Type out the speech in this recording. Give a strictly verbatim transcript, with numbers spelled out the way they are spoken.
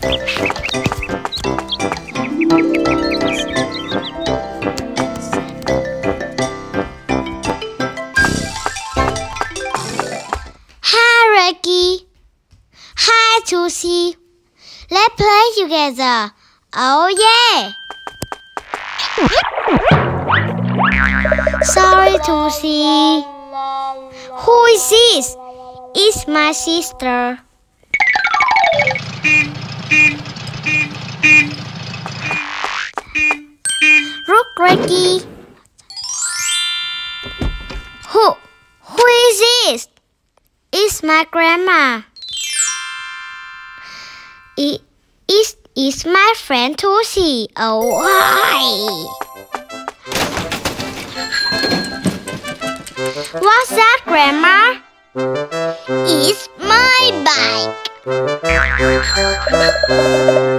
Hi, Reggie. Hi, Tusi. Let's play together. Oh, yeah. Sorry, Tusi. Who is this? It's my sister. Look, Reggie. Who? Who is this? It's my grandma. It is is my friend Tusi. Oh, hi. What's that, Grandma? It's my bike.